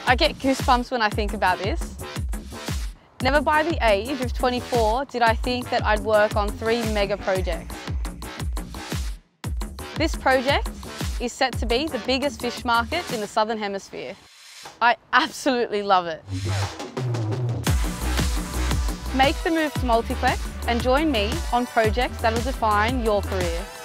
I get goosebumps when I think about this. Never by the age of 24 did I think that I'd work on 3 mega projects. This project is set to be the biggest fish market in the Southern Hemisphere. I absolutely love it. Make the move to Multiplex and join me on projects that will define your career.